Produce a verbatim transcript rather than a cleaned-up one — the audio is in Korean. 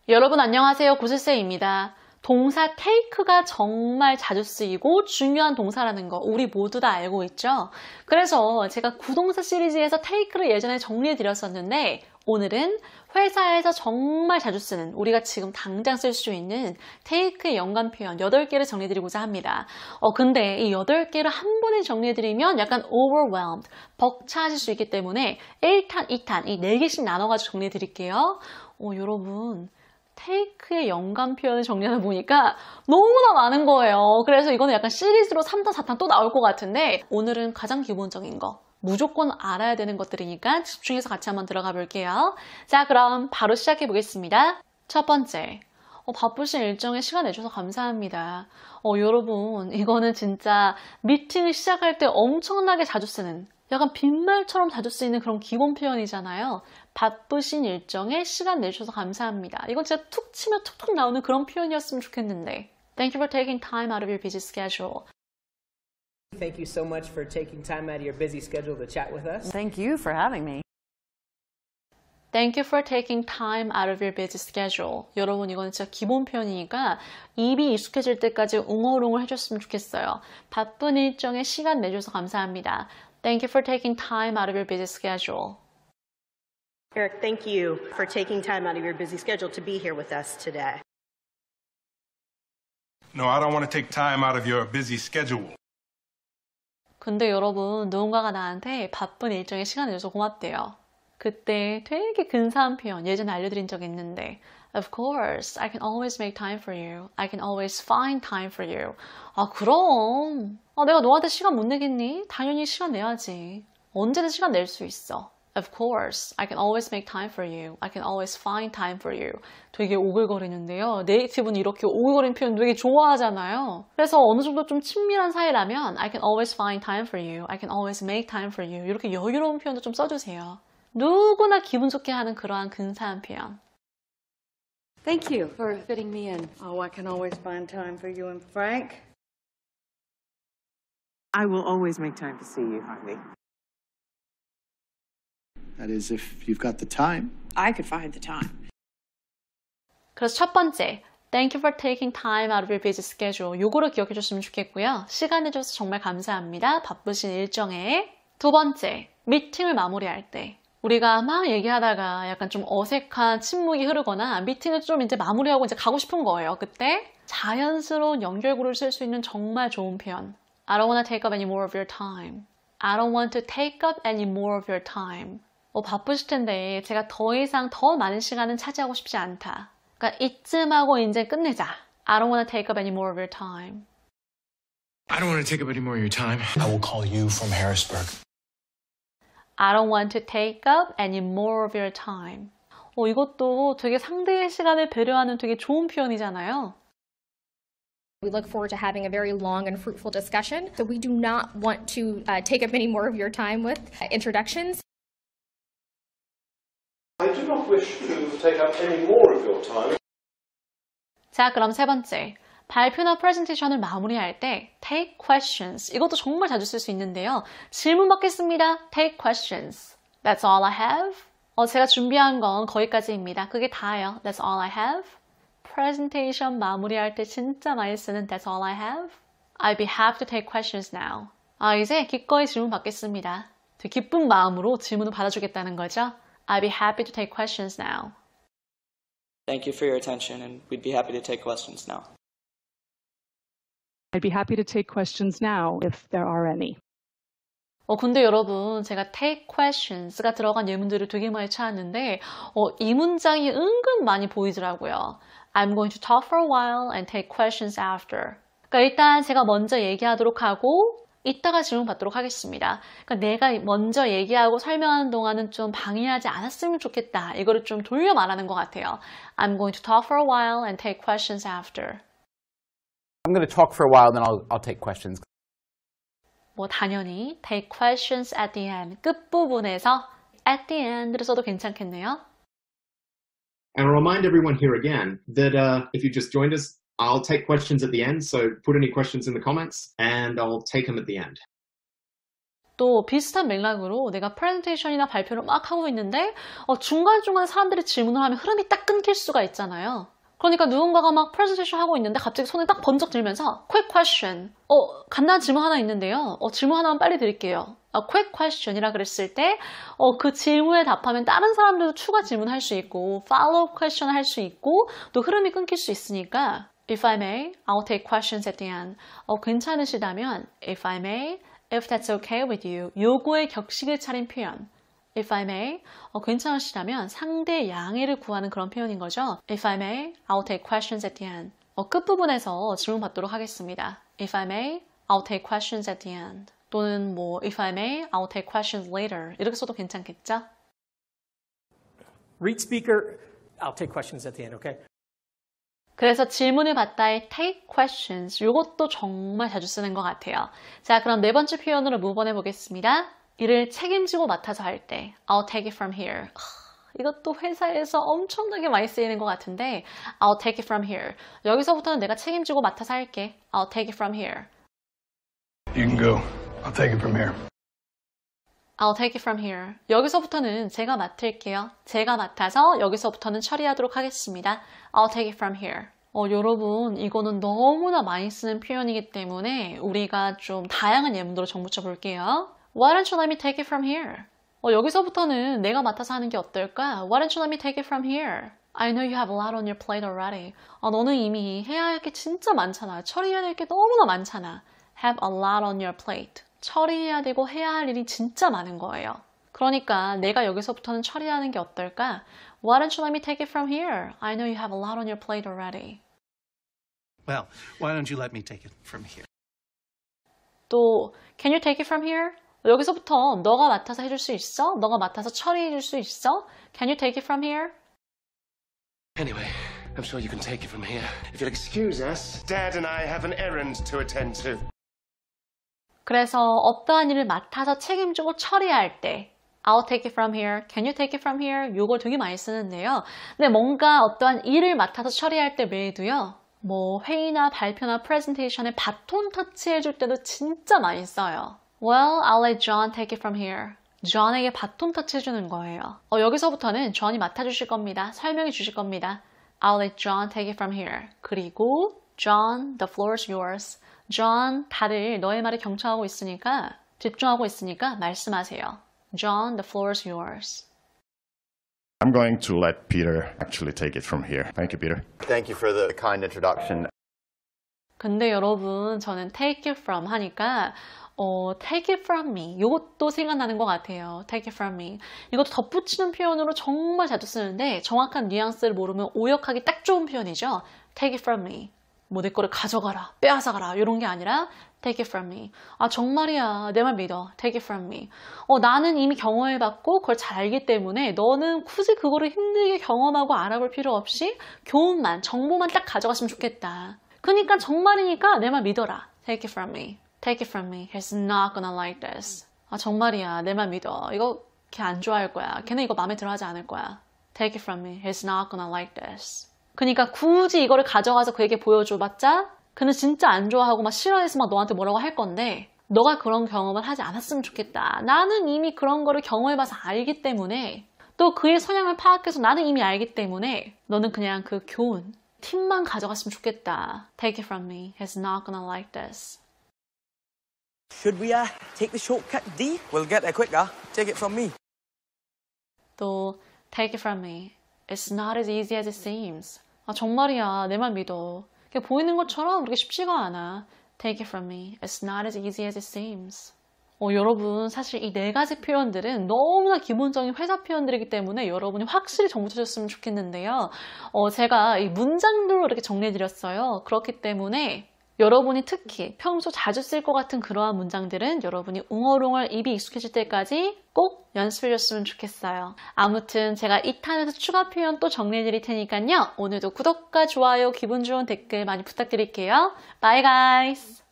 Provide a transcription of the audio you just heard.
여러분 안녕하세요. 구슬쌤입니다. 동사 take가 정말 자주 쓰이고 중요한 동사라는 거 우리 모두 다 알고 있죠? 그래서 제가 구동사 시리즈에서 take를 예전에 정리해 드렸었는데 오늘은 회사에서 정말 자주 쓰는 우리가 지금 당장 쓸 수 있는 take의 연관 표현 여덟 개를 정리해 드리고자 합니다. 어 근데 이 여덟 개를 한 번에 정리해 드리면 약간 overwhelmed, 벅차하실 수 있기 때문에 일 탄, 이 탄 이 네 개씩 나눠가지고 정리해 드릴게요. 어 여러분 take의 연관 표현을 정리하다 보니까 너무나 많은 거예요. 그래서 이거는 약간 시리즈로 삼 탄, 사 탄 또 나올 것 같은데 오늘은 가장 기본적인 거 무조건 알아야 되는 것들이니까 집중해서 같이 한번 들어가 볼게요. 자, 그럼 바로 시작해 보겠습니다. 첫 번째, 어, 바쁘신 일정에 시간 내주셔서 감사합니다. 어, 여러분 이거는 진짜 미팅을 시작할 때 엄청나게 자주 쓰는 약간 빈말처럼 자주 쓰이는 그런 기본 표현이잖아요. 바쁘신 일정에 시간 내주셔서 감사합니다. 이건 진짜 툭 치면 툭툭 나오는 그런 표현이었으면 좋겠는데. Thank you for taking time out of your busy schedule. Thank you so much for taking time out of your busy schedule to chat with us. Thank you for having me. Thank you for taking time out of your busy schedule. 여러분 이거는 진짜 기본 표현이니까 입이 익숙해질 때까지 웅얼웅얼 해줬으면 좋겠어요. 바쁜 일정에 시간 내줘서 감사합니다. Thank you for taking time out of your busy schedule. Eric, thank you for taking time out of your busy schedule to be here with us today. No, I don't want to take time out of your busy schedule. 근데 여러분 누군가가 나한테 바쁜 일정에 시간 내줘서 고맙대요. 그때 되게 근사한 표현 예전에 알려드린 적 있는데 Of course, I can always make time for you. I can always find time for you. 아 그럼 아, 내가 너한테 시간 못 내겠니? 당연히 시간 내야지. 언제든 시간 낼 수 있어. Of course, I can always make time for you. I can always find time for you. 되게 오글거리는데요. 네이티브는 이렇게 오글거리는 표현 되게 좋아하잖아요. 그래서 어느 정도 좀 친밀한 사이라면 I can always find time for you. I can always make time for you. 이렇게 여유로운 표현도 좀 써주세요. 누구나 기분 좋게 하는 그러한 근사한 표현. Thank you for fitting me in. Oh, I can always find time for you and Frank. I will always make time to see you, Harvey. That is, if you've got the time. I could find the time. 그래서 첫 번째, Thank you for taking time out of your busy schedule. 요거를 기억해 줬으면 좋겠고요. 시간 내줘서 정말 감사합니다. 바쁘신 일정에. 두 번째, 미팅을 마무리할 때. 우리가 막 얘기하다가 약간 좀 어색한 침묵이 흐르거나 미팅을 좀 이제 마무리하고 이제 가고 싶은 거예요. 그때 자연스러운 연결고리를 쓸 수 있는 정말 좋은 표현. I don't want to take up any more of your time. I don't want to take up any more of your time. 어, 바쁘실 텐데 제가 더 이상 더 많은 시간은 차지하고 싶지 않다. 그러니까 이쯤 하고 이제 끝내자. I don't want to take up any more of your time. I don't want to take up any more of your time. I will call you from Harrisburg. I don't want to take up any more of your time. 어, 이것도 되게 상대의 시간을 배려하는 되게 좋은 표현이잖아요. We look forward to having a very long and fruitful discussion, so we do not want to uh, take up any more of your time with uh, introductions. I do not wish to take up any more of your time. 자, 그럼 세 번째. 발표나 프레젠테이션을 마무리할 때 take questions. 이것도 정말 자주 쓸 수 있는데요. 질문 받겠습니다. take questions. That's all I have. 어, 제가 준비한 건 거기까지입니다. 그게 다예요. That's all I have. 프레젠테이션 마무리할 때 진짜 많이 쓰는 That's all I have. I'd be happy to take questions now. 아, 이제 기꺼이 질문 받겠습니다. 되게 기쁜 마음으로 질문을 받아주겠다는 거죠. I'd be happy to take questions now. Thank you for your attention, and we'd be happy to take questions now. I'd be happy to take questions now if there are any. 어, 근데 여러분 제가 take questions가 들어간 예문들을 되게 많이 찾았는데 어, 이 문장이 은근 많이 보이더라고요. I'm going to talk for a while and take questions after. 그러니까 일단 제가 먼저 얘기하도록 하고 이따가 질문 받도록 하겠습니다. 그러니까 내가 먼저 얘기하고 설명하는 동안은 좀 방해하지 않았으면 좋겠다. 이거를 좀 돌려 말하는 것 같아요. I'm going to talk for a while and take questions after. I'm going to talk for a while, then I'll, I'll take questions. 뭐 당연히 take questions at the end. 끝부분에서 at the end를 써도 괜찮겠네요. And I'll remind everyone here again that uh, if you just joined us, I'll take questions at the end. So put any questions in the comments and I'll take them at the end. 또 비슷한 맥락으로 내가 프레젠테이션이나 발표를 막 하고 있는데 어, 중간중간 사람들이 질문을 하면 흐름이 딱 끊길 수가 있잖아요. 그러니까 누군가가 막 프레젠테이션 하고 있는데 갑자기 손을 딱 번쩍 들면서 quick question, 어, 간단한 질문 하나 있는데요. 어, 질문 하나만 빨리 드릴게요. 아, quick question이라 그랬을 때 어, 그 질문에 답하면 다른 사람들도 추가 질문할 수 있고 follow question 할 수 있고 또 흐름이 끊길 수 있으니까 If I may, I'll take questions at the end. 어, 괜찮으시다면 If I may, if that's okay with you. 요거의 격식을 차린 표현. If I may, 어, 괜찮으시다면 상대의 양해를 구하는 그런 표현인 거죠. If I may, I'll take questions at the end. 어, 끝부분에서 질문 받도록 하겠습니다. If I may, I'll take questions at the end. 또는 뭐 If I may, I'll take questions later. 이렇게 써도 괜찮겠죠? Read speaker, I'll take questions at the end, okay? 그래서 질문을 받다의 take questions, 이것도 정말 자주 쓰는 것 같아요. 자, 그럼 네 번째 표현으로 move on 해보겠습니다. 일을 책임지고 맡아서 할 때 I'll take it from here. 이것도 회사에서 엄청나게 많이 쓰이는 것 같은데 I'll take it from here. 여기서부터는 내가 책임지고 맡아서 할게. I'll take it from here. You can go. I'll take it from here. I'll take it from here. 여기서부터는 제가 맡을게요. 제가 맡아서 여기서부터는 처리하도록 하겠습니다. I'll take it from here. 어, 여러분, 이거는 너무나 많이 쓰는 표현이기 때문에 우리가 좀 다양한 예문으로 정붙여 볼게요. Why don't you let me take it from here? 어, 여기서부터는 내가 맡아서 하는 게 어떨까? Why don't you let me take it from here? I know you have a lot on your plate already. 어, 너는 이미 해야 할 게 진짜 많잖아. 처리해야 될 게 너무나 많잖아. Have a lot on your plate. 처리해야 되고 해야 할 일이 진짜 많은 거예요. 그러니까 내가 여기서부터는 처리하는 게 어떨까? Why don't you let me take it from here? I know you have a lot on your plate already. Well, why don't you let me take it from here? 또 Can you take it from here? 여기서부터 너가 맡아서 해줄 수 있어? 너가 맡아서 처리해줄 수 있어? Can you take it from here? Anyway, I'm sure you can take it from here. If you'll excuse us, Dad and I have an errand to attend to. 그래서 어떠한 일을 맡아서 책임지고 처리할 때 I'll take it from here. Can you take it from here? 요걸 되게 많이 쓰는데요. 근데 뭔가 어떠한 일을 맡아서 처리할 때 외에도요. 뭐 회의나 발표나 프레젠테이션에 바톤 터치해줄 때도 진짜 많이 써요. Well, I'll let John take it from here. John에게 바톤 터치해주는 거예요. 어, 여기서부터는 John이 맡아주실 겁니다. 설명해 주실 겁니다. I'll let John take it from here. 그리고 John, the floor is yours. John, 다들 너의 말에 경청하고 있으니까, 집중하고 있으니까 말씀하세요. John, the floor is yours. I'm going to let Peter actually take it from here. Thank you, Peter. Thank you for the kind introduction. 근데 여러분, 저는 take it from 하니까 어, take it from me. 이것도 생각나는 것 같아요. take it from me. 이것도 덧붙이는 표현으로 정말 자주 쓰는데 정확한 뉘앙스를 모르면 오역하기 딱 좋은 표현이죠. take it from me. 뭐 내 거를 가져가라, 빼앗아가라 이런 게 아니라 take it from me. 아 정말이야, 내 말 믿어. take it from me. 어, 나는 이미 경험해봤고 그걸 잘 알기 때문에 너는 굳이 그거를 힘들게 경험하고 알아볼 필요 없이 교훈만, 정보만 딱 가져갔으면 좋겠다. 그러니까 정말이니까 내 말 믿어라. take it from me. take it from me. He's not gonna like this. 아 정말이야, 내 말 믿어. 이거 걔 안 좋아할 거야. 걔는 이거 마음에 들어 하지 않을 거야. take it from me. He's not gonna like this. 그러니까 굳이 이거를 가져가서 그에게 보여줘봤자 그는 진짜 안 좋아하고 막 싫어해서 막 너한테 뭐라고 할 건데 너가 그런 경험을 하지 않았으면 좋겠다. 나는 이미 그런 거를 경험해봐서 알기 때문에 또 그의 성향을 파악해서 나는 이미 알기 때문에 너는 그냥 그 교훈, 팁만 가져갔으면 좋겠다. Take it from me. He's not gonna like this. Should we uh, take the shortcut D? We'll get there quicker. Take it from me. 또 take it from me. It's not as easy as it seems. 아 정말이야, 내 말 믿어. 그게 보이는 것처럼 그렇게 쉽지가 않아. Take it from me. It's not as easy as it seems. 어, 여러분 사실 이 네 가지 표현들은 너무나 기본적인 회사 표현들이기 때문에 여러분이 확실히 정붙여줬으면 좋겠는데요. 어, 제가 이 문장들로 이렇게 정리해드렸어요. 그렇기 때문에 여러분이 특히 평소 자주 쓸 것 같은 그러한 문장들은 여러분이 웅얼웅얼 입이 익숙해질 때까지 꼭 연습해줬으면 좋겠어요. 아무튼 제가 이 탄에서 추가 표현 또 정리해드릴 테니까요. 오늘도 구독과 좋아요, 기분 좋은 댓글 많이 부탁드릴게요. Bye guys!